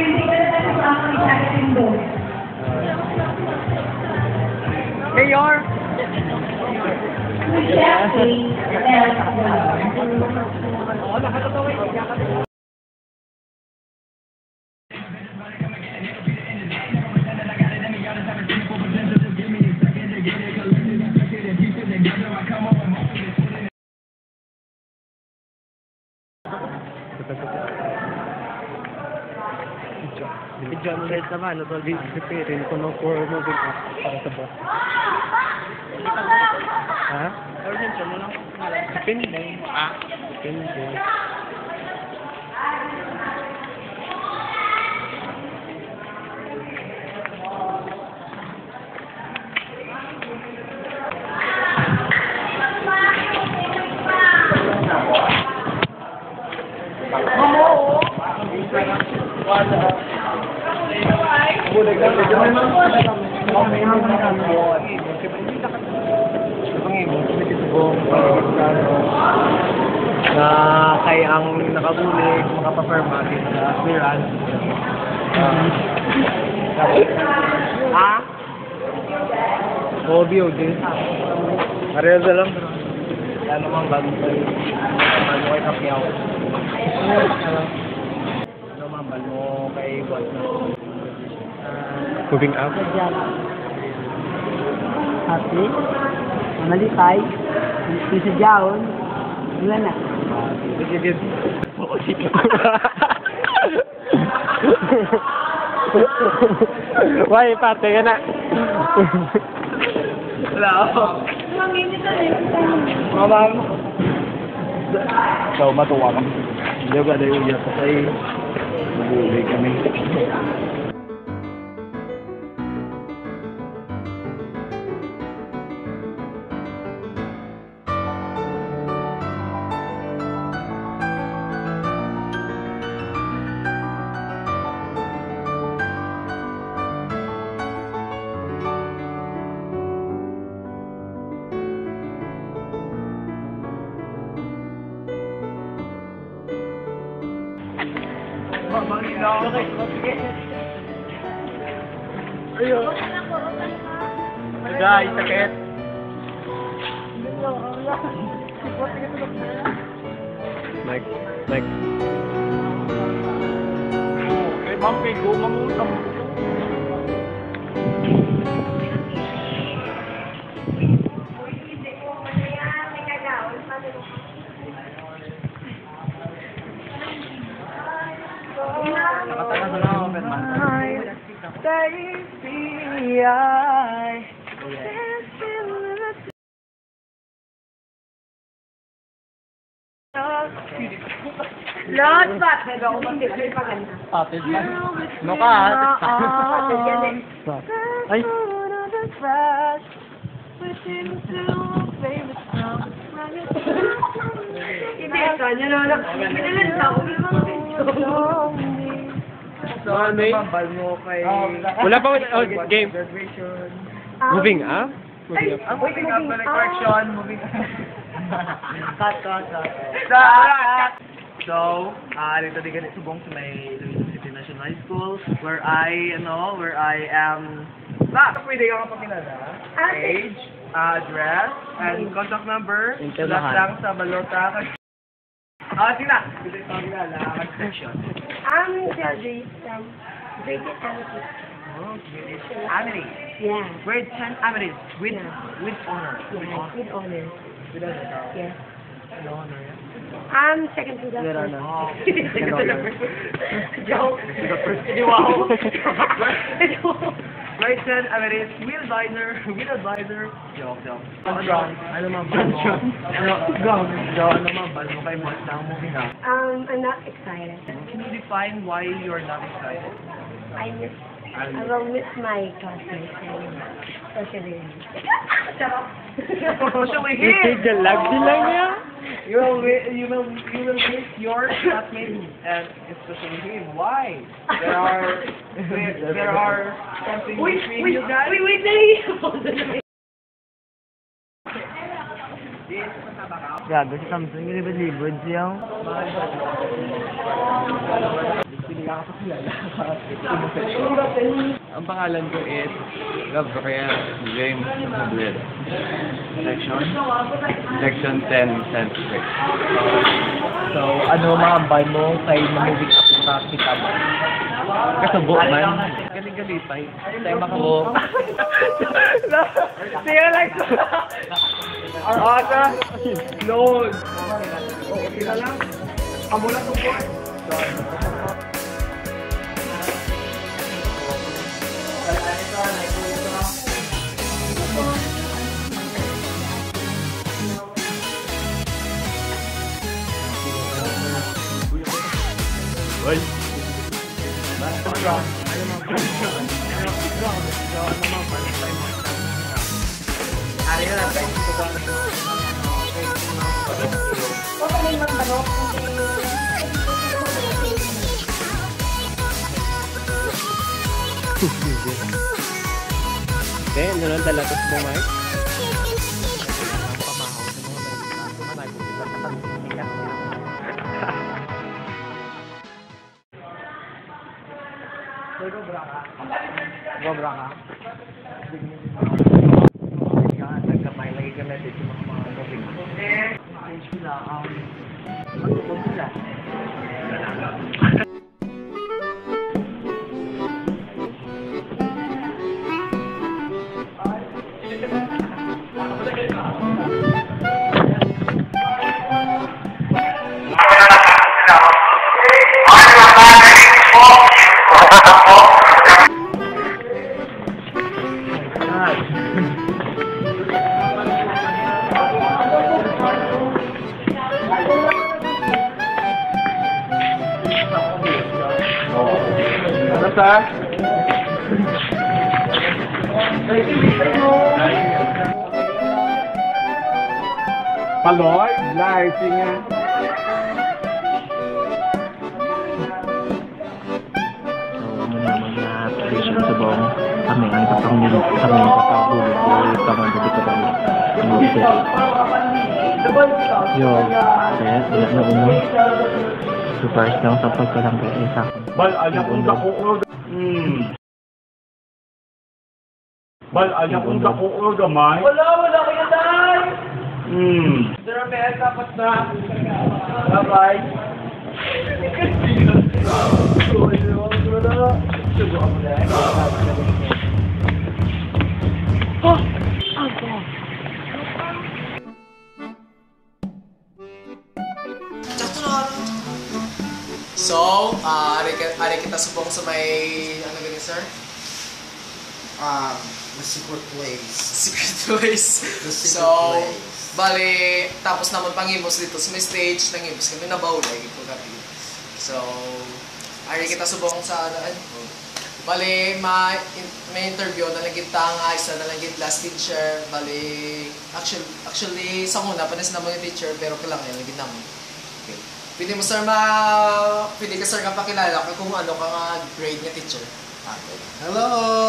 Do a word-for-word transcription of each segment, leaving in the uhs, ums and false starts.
Mayor! Video mo rin naman, ano tol, preparing ko ng for moving up para sa boss. Ha? Urgent mo lang. Depende. Ah? Depende. Na kay ang nakabulig makapapirma din sa clearance. Ah? Hobby o din. Pareho sa lang. Ano mang bago sa'yo. Ano kay Kapyaw. Ano mang bago kay Boss na. Moving up? Happy? Malisay? Isa dyan? Wala na. Sige, sige. Why, pate ka na. Wala ako. Mama mo. So, matuwa ka. Hindi ba na yung yasa sa'yo? Mabuhay kami. Ayun. Guys, sakit. Mike, Mike. Eh, ma'am, kay go, mamutang. Baby, I Lord, bakit ako hindi pa ganyan? Patid na. No ka, patid ka din. Ay! Hindi, kanya na lang. Pinalan sa ako. So, ano mo kay... Wala pa, oh, game. Moving up? Moving up. Moving up, balik correction, moving up. Cut, cut, cut. Cut! So, ah, uh, dito din ganit subong sa may Luis City National High School, where I, ano, where I am... Ah, pwede ka kapakilala. Age, address, and contact number. Sulat lang sa balota. Ah, sige na. Dito yung pagkilala, extension. I'm Shelby from grade ten Amity. Oh, British Amity. Yeah. Grade ten Amity. With, Yeah. with honor. Yeah, With honor. with honor. With honor. Yes. With honor, yeah. I'm second to the With first. honor. Oh, Second to the first. Joke. The first. Wow. Grade ten Amity. Will advisor. Will advisor. Joke, joke. Ano, ano mabal mo? Ano, go. Jo, ano mabal mo kay Boss na moving up? Um, I'm not excited. Can you define why you're not excited? I miss, I will miss my classmates and especially. Shut up. Especially him. Galag lang niya. You will, wi- you will, you will miss your classmates and especially him. Why? There are, there, there are something Wait, between wait, you guys. wait, wait, wait. Gago si Samsung, yung libad-libad siya. kakapakilala. Ang pangalan ko is Gabriel James Madrid. Section? Section ten, tenth grade. So, ano mga ambay mo kay moving up sa kitab? Kasabo man. Galing-galipay. Tayo makabuo. Siya like Aka! Lord! Oo, sila lang. Amo lang support. Uy! Ari na lang tayo. Huwag ka na yung magtanong. Okay, ano lang talaga sa mga mic? Gobra ka. Gobra ka. Nagkamay lagi ka message sa mga mga gobing. Page sila, um, magtutong sila. Ano sa? Paloy? Live, nga. So, muna mag-application sa buong kami ang kapangin kami ang kapahulog ko kamang dito ko kami yo kaya wala na uno super lang sa pagkalang kaya sa akin Bal, ayak kong dako Hmm. Bal, ayak kong dako gamay. Wala, wala kayo dahil! Hmm. Sir, may dapat na. Bye-bye. Oh! Ako! So, uh, ari, ari kita subong sa may, ano ganyan, sir? Um, the secret ways. Secret ways. The secret So, ways. bali, tapos naman pangimos dito sa may stage, nangimos kami na bawlay ko kami. So, ari kita subong sa, ano, bali, ma, in, may interview na lang kita nga, isa na lang kita last teacher, bali, actually, actually, sa una, panis naman yung teacher, pero kailangan yan, lagi naman. Okay. Pwede mo, sir, ma, pwede ka, sir, kapakilala ka kung ano ka nga grade niya teacher. Okay. Hello!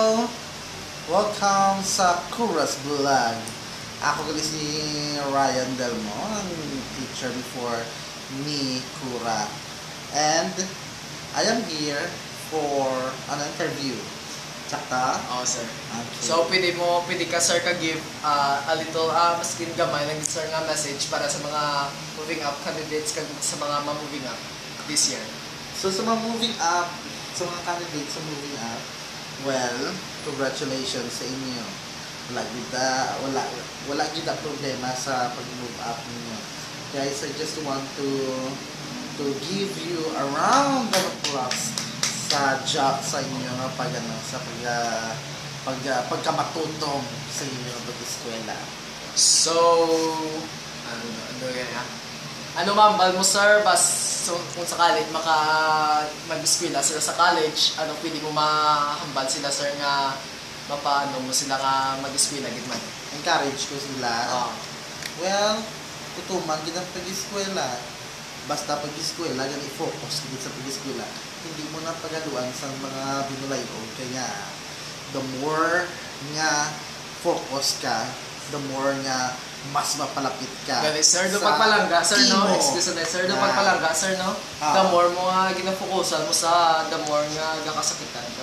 Welcome sa Kuras Vlog. Ako gali si Ryan Delmo, ang teacher before ni Kura. And I am here for an interview. Tsaka? Oo, sir. Okay. So, pwede mo, pwede ka, sir, ka-give uh, a little, uh, maskin gamay, lang, sir, nga message para sa mga moving up candidates, kag sa mga ma-moving up this year. So sa mga moving up, sa mga candidates sa moving up, well, congratulations sa inyo. Wala gida, wala wala gida problema sa pag-move up ninyo. Guys, I just want to to give you a round of applause sa job sa inyo nga pag ano, sa pag uh, pag uh, pagkamatutong sa inyo pag-eskwela. So, ano, ano yan, ha? Ano mambal mo, sir, bas, so, kung sa college, maka mag-eskwela sila sa college, ano, pwede mo mahambal sila, sir, nga mapaano mo sila nga mag-eskwela, gitman? Encourage ko sila. Oo. Well, tutuman gid ang pag-eskwela. Basta pag-eskwela, gan i-focus gid sa pag-eskwela. Hindi mo na pagaduan sa mga binulayon kaya the more nga focus ka, the more nga mas mapalapit ka. Gani, sir, do sa pagpalangga, sir, no? team mo. Excuse me, sir, do Yeah. pagpalangga, sir, no? Ah. The more mo nga ginafokusan mo sa the more nga gakasakitan ka.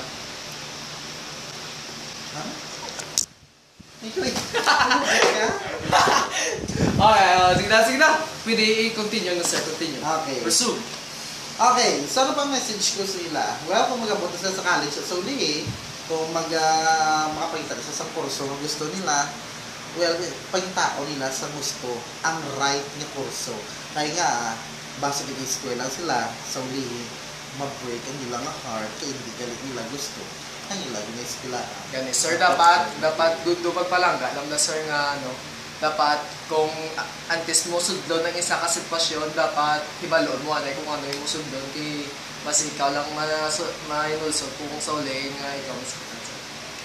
Ha? Ikaw eh. Okay, uh, sige na, sige na. Pwede i-continue na, sir, continue. Okay. Pursue. Okay, so ano pa message ko sa ila? Well, kung mag-abot sila sa college at sa uli, kung mag, uh, makapagita sa isang kurso na gusto nila, well, pagtao nila sa gusto ang right ni kurso. Kaya nga, base din eskwela sila, sa uli, mag-break ang nila nga heart, kaya hindi galit nila gusto. Ang nila gina-eskwela. Gani, sir, dapat, dapat good do pagpalangga. Alam na, sir, nga, ano, dapat kung antes mo sudlon ng isa ka sitwasyon, dapat hibaloon mo anay kung ano yung sudlon kay mas ikaw lang ma-inulso kung sa uli nga ikaw masakitan, sir.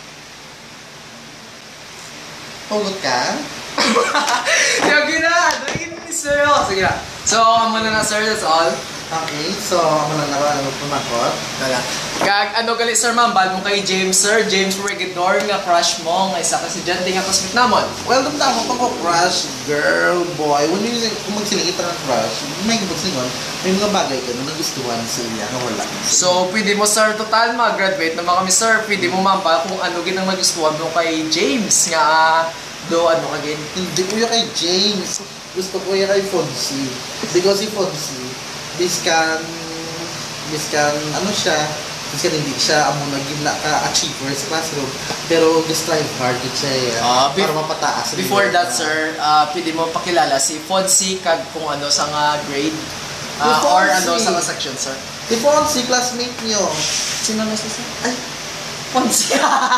Hugot ka? Yagi na! Dagin ni sir! Oh, sige na. So, amo na na, sir, that's all. Okay, so ako lang naman ang pumakot. Kaya, kag ano gali, sir, ma'am, bad mo kay James, sir. James Regidor nga crush mo, nga isa ka si Janty nga kasmit namon. Well, dun tama pang crush, girl, boy. When you say, kung magsilingit ng crush, may gabagsingon, may mga bagay ka na nagustuhan sa iya na wala. So, pwede mo, sir, total mag-graduate naman kami, sir. Pwede mo, ma'am, ba, kung ano ginang magustuhan mo kay James nga, do, ano ka gin? Hindi ko yung kay James. Gusto ko yung kay Fonzie. Because si Fonzie, biskan, biskan, ano siya, biskan hindi siya amo naging ka-achiever sa classroom, pero strive hard din siya eh, Ah, be- para mapataas. rin Before yung- that, sir, uh, pwede mo pakilala si Fonzie kag kung ano sa nga grade uh, Si or Fonzie. ano sa nga section, sir. Si Fonzie, classmate niyo. Sino na siya, sir? Ay, Fonzie.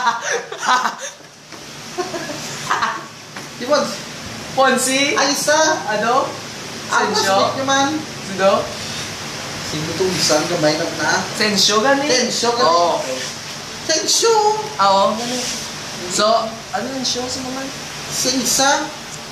si Fonzie. Fonzie? Ay, isa. Ano? Ang Sensyo? classmate niyo man. Sino? Sino itong isang gamay na na? Sensyo gani? Sensyo gani. Oo, okay. Tensyo. Ah, oo, gani. So, ano yung show sa mga? Si isa.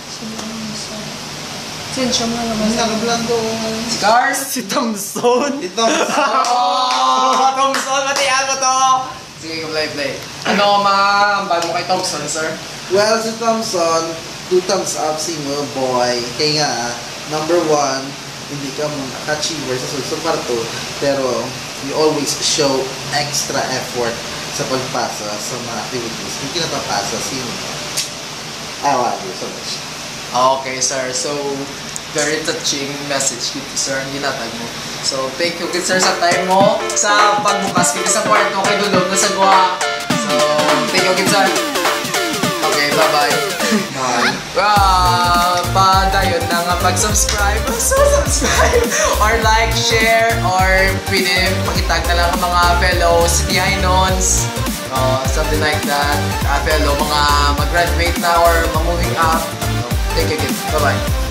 Sensyo mo Ang naman. nagablan doon. Si Cars? Si Thompson? Ito. Oh, Thompson, matiyan mo to! Sige, play, play. Ano, mga bad mo kay Thompson, sir? Well, si Thompson, two thumbs up si mo, boy. Kaya nga, number one, hindi ka mo achiever sa sulsong parto, pero you always show extra effort sa pagpasa sa mga activities. Hindi kinapapasa si mo. I love you so much. Okay, sir. So, very touching message dito, sir, ang ginatag mo. So, thank you, good sir, sa time mo, sa pagbukas kita sa kwarto kay Dulog na sa Gua. So, thank you, good sir. Okay, bye-bye. Bye. Uh, padayon na nga pag-subscribe. So, subscribe. Or like, share, or pwede pakitag na lang ang mga fellow City Hinons. Uh, something like that. Uh, fellow mga mag-graduate na or mag-moving up. So, thank you again. Bye-bye.